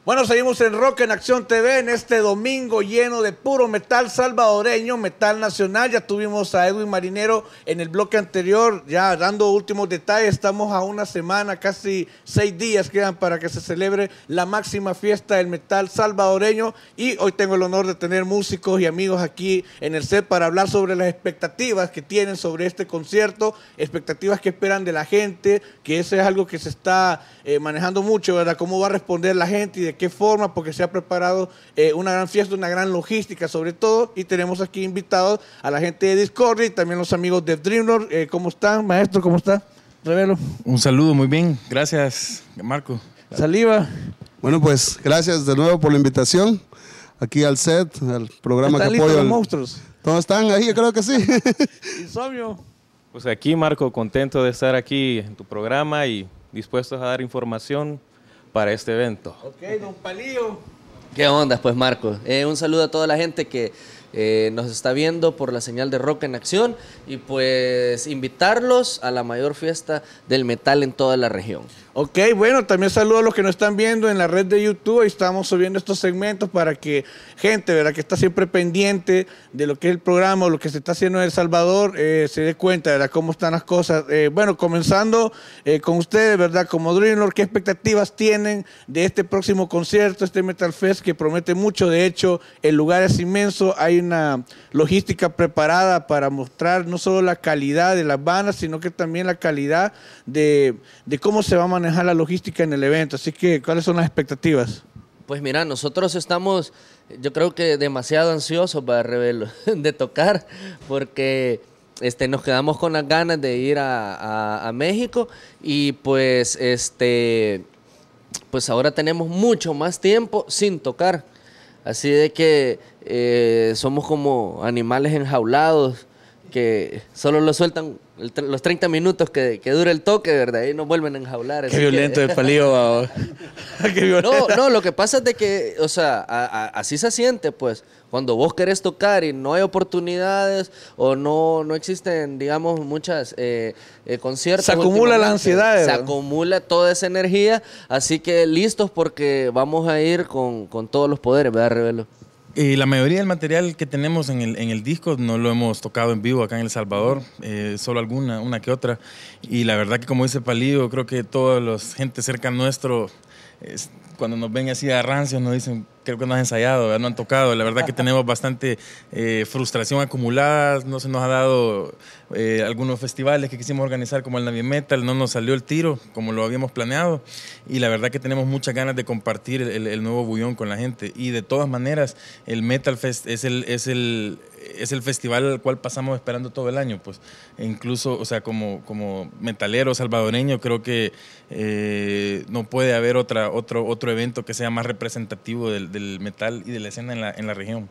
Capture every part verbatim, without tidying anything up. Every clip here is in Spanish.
Bueno, seguimos en Rock en Acción T V en este domingo lleno de puro metal salvadoreño, metal nacional. Ya tuvimos a Edwin Marinero en el bloque anterior, ya dando últimos detalles. Estamos a una semana, casi seis días quedan para que se celebre la máxima fiesta del metal salvadoreño. Y hoy tengo el honor de tener músicos y amigos aquí en el set para hablar sobre las expectativas que tienen sobre este concierto, expectativas que esperan de la gente, que eso es algo que se está eh, manejando mucho, ¿verdad? Cómo va a responder la gente y de qué forma, porque se ha preparado eh, una gran fiesta, una gran logística sobre todo, y tenemos aquí invitados a la gente de Discordia y también los amigos de Dreamlord. Eh, ¿Cómo están, maestro? ¿Cómo está? Revelo. Un saludo, muy bien. Gracias, Marco. Saliva. Bueno, pues gracias de nuevo por la invitación aquí al set, al programa que apoya. ¿Están los monstruos? ¿Todos están ahí? Yo creo que sí. Insomnio. Pues aquí, Marco, contento de estar aquí en tu programa y dispuestos a dar información para este evento. Ok, don Palillo. ¿Qué onda, pues, Marco? Eh, un saludo a toda la gente que eh, nos está viendo por la señal de Rock en Acción y pues invitarlos a la mayor fiesta del metal en toda la región. Ok, bueno, también saludo a los que nos están viendo en la red de YouTube. Ahí estamos subiendo estos segmentos para que gente, ¿verdad?, que está siempre pendiente de lo que es el programa o lo que se está haciendo en El Salvador, eh, se dé cuenta, ¿verdad?, cómo están las cosas. Eh, bueno, comenzando eh, con ustedes, ¿verdad?, como Dreamlord, ¿qué expectativas tienen de este próximo concierto, este Metal Fest que promete mucho? De hecho, el lugar es inmenso, hay una logística preparada para mostrar no solo la calidad de las bandas, sino que también la calidad de, de cómo se va a manejar la logística en el evento. Así que, ¿cuáles son las expectativas? Pues mira, nosotros estamos, yo creo que demasiado ansiosos para Revelo de tocar, porque este, nos quedamos con las ganas de ir a, a, a México y pues, este, pues ahora tenemos mucho más tiempo sin tocar. Así de que eh, somos como animales enjaulados que solo lo sueltan el, los treinta minutos que, que dura el toque, ¿verdad? Y nos vuelven a enjaular. Qué violento que... de Palillo. Qué violento. No, no, lo que pasa es de que, o sea, a, a, así se siente, pues. Cuando vos querés tocar y no hay oportunidades o no, no existen, digamos, muchas eh, eh, conciertos. Se acumula la ansiedad. Se acumula toda esa energía. Así que listos porque vamos a ir con, con todos los poderes, ¿verdad, Revelo? Eh, la mayoría del material que tenemos en el, en el disco no lo hemos tocado en vivo acá en El Salvador, eh, solo alguna, una que otra. Y la verdad que, como dice Palillo, creo que toda la gente cerca nuestro, es, cuando nos ven así a rancios, nos dicen, creo que no has ensayado, ¿verdad? No han tocado. La verdad que tenemos bastante eh, frustración acumulada, no se nos ha dado eh, algunos festivales que quisimos organizar como el Navi Metal, no nos salió el tiro como lo habíamos planeado y la verdad que tenemos muchas ganas de compartir el, el, el nuevo Bullón con la gente y de todas maneras el Metal Fest es el, es el, es el festival al cual pasamos esperando todo el año, pues e incluso, o sea, como, como metalero salvadoreño creo que eh, no puede haber otra, otro, otro evento que sea más representativo del del metal y de la escena en la, en la región.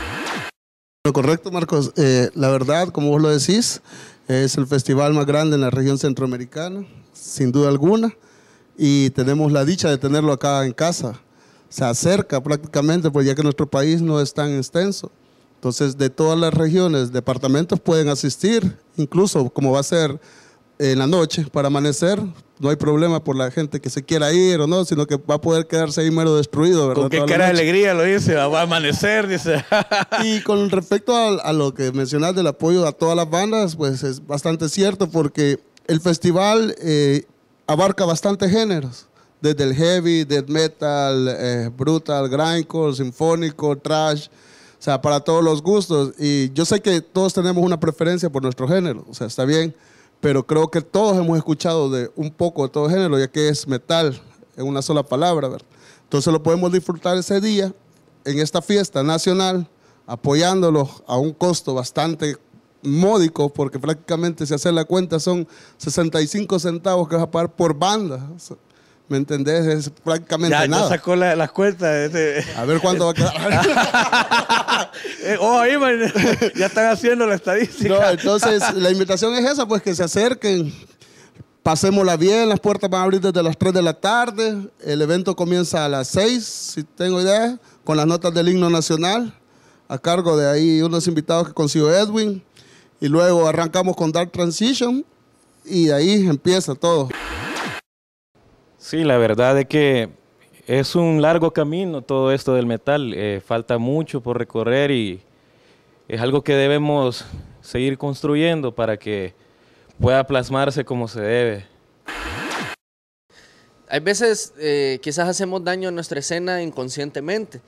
Lo correcto, Marcos. Eh, la verdad, como vos lo decís, es el festival más grande en la región centroamericana, sin duda alguna, y tenemos la dicha de tenerlo acá en casa. Se acerca prácticamente, pues ya que nuestro país no es tan extenso. Entonces, de todas las regiones, departamentos pueden asistir, incluso como va a ser en la noche para amanecer, no hay problema por la gente que se quiera ir o no, sino que va a poder quedarse ahí mero destruido, ¿verdad? Con qué cara de alegría lo dice, va a amanecer, dice. Y con respecto a, a lo que mencionas del apoyo a todas las bandas, pues es bastante cierto porque el festival eh, abarca bastantes géneros, desde el heavy, death metal, eh, brutal, grindcore, sinfónico, trash, o sea, para todos los gustos. Y yo sé que todos tenemos una preferencia por nuestro género, o sea, está bien, pero creo que todos hemos escuchado de un poco de todo género, ya que es metal, en una sola palabra, ¿verdad? Entonces lo podemos disfrutar ese día, en esta fiesta nacional, apoyándolo a un costo bastante módico, porque prácticamente, si hacer la cuenta, son sesenta y cinco centavos que vas a pagar por banda. ¿Me entendés? Es prácticamente ya, nada. Ya sacó la, las cuentas. Este. A ver cuánto va a quedar. eh, oh, ahí, man, ya están haciendo la estadística. No, entonces, la invitación es esa, pues que se acerquen, pasémosla bien, las puertas van a abrir desde las tres de la tarde, el evento comienza a las seis, si tengo idea, con las notas del himno nacional, a cargo de ahí unos invitados que consiguió Edwin, y luego arrancamos con Dark Transition, y ahí empieza todo. Sí, la verdad es que es un largo camino todo esto del metal, eh, falta mucho por recorrer y es algo que debemos seguir construyendo para que pueda plasmarse como se debe. Hay veces eh, quizás hacemos daño a nuestra escena inconscientemente,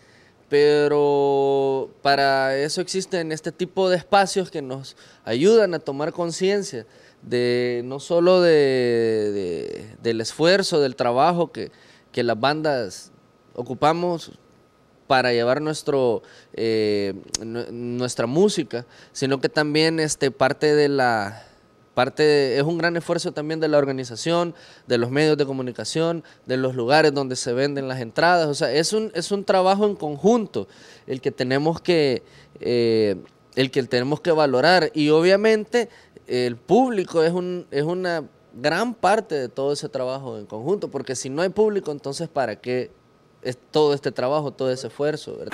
pero para eso existen este tipo de espacios que nos ayudan a tomar conciencia de no solo de, de, del esfuerzo, del trabajo que, que las bandas ocupamos para llevar nuestro, eh, nuestra música, sino que también este, parte de la... Parte de, es un gran esfuerzo también de la organización, de los medios de comunicación, de los lugares donde se venden las entradas. O sea, es un, es un trabajo en conjunto el que tenemos que, eh, el que tenemos que valorar. Y obviamente el público es, un, es una gran parte de todo ese trabajo en conjunto, porque si no hay público, entonces ¿para qué es todo este trabajo, todo ese esfuerzo, ¿verdad?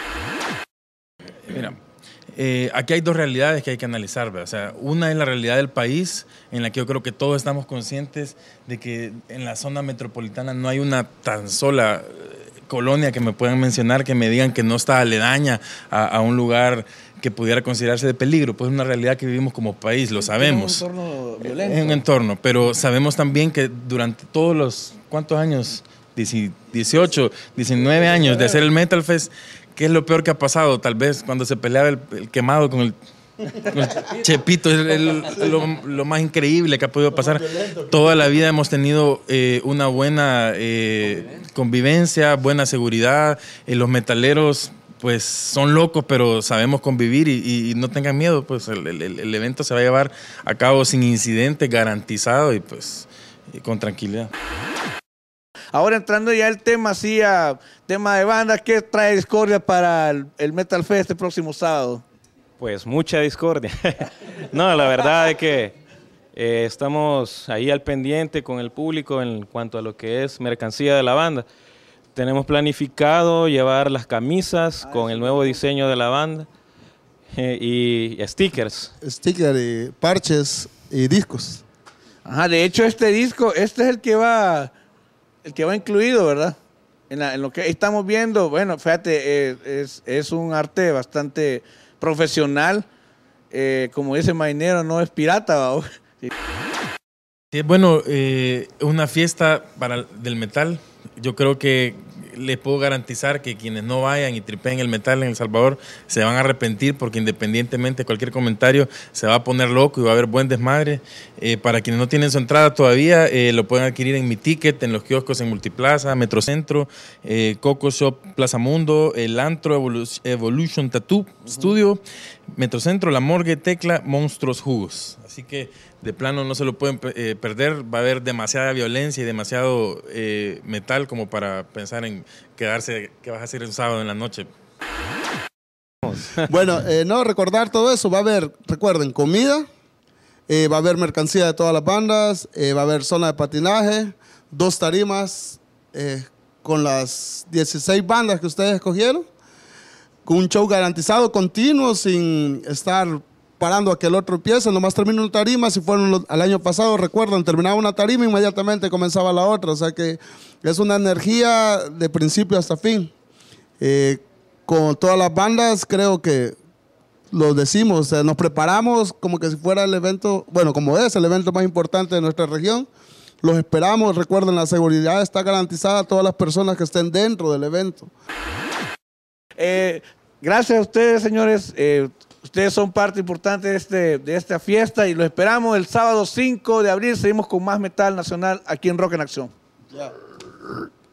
Mira, Eh, aquí hay dos realidades que hay que analizar, ¿verdad? O sea, una es la realidad del país, en la que yo creo que todos estamos conscientes de que en la zona metropolitana no hay una tan sola colonia que me puedan mencionar, que me digan que no está aledaña a, a un lugar que pudiera considerarse de peligro. Pues es una realidad que vivimos como país, lo sabemos. Es un entorno violento. Es un entorno, pero sabemos también que durante todos los, ¿cuántos años? dieciocho, diecinueve años de hacer el Metal Fest, ¿qué es lo peor que ha pasado? Tal vez cuando se peleaba el, el quemado con el, con el Chepito, es el, lo, lo más increíble que ha podido pasar. Toda la vida hemos tenido eh, una buena eh, convivencia, buena seguridad. Eh, los metaleros pues son locos, pero sabemos convivir y, y, y no tengan miedo, pues el, el, el evento se va a llevar a cabo sin incidentes, garantizado y pues y con tranquilidad. Ahora entrando ya el tema así a tema de bandas, ¿qué trae Discordia para el, el Metal Fest este próximo sábado? Pues mucha discordia. No, la verdad es que eh, estamos ahí al pendiente con el público en cuanto a lo que es mercancía de la banda. Tenemos planificado llevar las camisas ah, con el nuevo diseño de la banda eh, y, y stickers. Stickers, y parches y discos. Ajá, de hecho este disco, este es el que va... El que va incluido, ¿verdad? En, la, en lo que estamos viendo, bueno, fíjate, eh, es, es un arte bastante profesional. Eh, como dice Mainero, no es pirata, ¿va? Sí. Sí, bueno, eh, una fiesta para, del metal. Yo creo que les puedo garantizar que quienes no vayan y tripeen el metal en El Salvador se van a arrepentir, porque independientemente de cualquier comentario se va a poner loco y va a haber buen desmadre. Eh, para quienes no tienen su entrada todavía, eh, lo pueden adquirir en Mi Ticket, en los kioscos en Multiplaza, Metrocentro, eh, Coco Shop, Plaza Mundo, el Antro, Evolu- Evolution Tattoo uh-huh. Studio, Metrocentro, La Morgue, Tecla, Monstruos Jugos. Así que de plano no se lo pueden eh, perder. Va a haber demasiada violencia y demasiado eh, metal como para pensar en quedarse, que vas a hacer un sábado en la noche. Bueno, eh, no, recordar todo eso. Va a haber, recuerden, comida, eh, va a haber mercancía de todas las bandas, eh, va a haber zona de patinaje, dos tarimas eh, con las dieciséis bandas que ustedes escogieron, con un show garantizado, continuo, sin estar parando a que el otro empiece. Nomás termina una tarima. Si fueron los, al año pasado, recuerdan, terminaba una tarima, inmediatamente comenzaba la otra. O sea que es una energía de principio hasta fin. Eh, con todas las bandas, creo que lo decimos, o sea, nos preparamos como que si fuera el evento, bueno, como es el evento más importante de nuestra región. Los esperamos. Recuerden, la seguridad está garantizada a todas las personas que estén dentro del evento. Eh, gracias a ustedes, señores. Eh, ustedes son parte importante de, este, de esta fiesta y los esperamos el sábado cinco de abril. Seguimos con más metal nacional aquí en Rock en Acción. Yeah.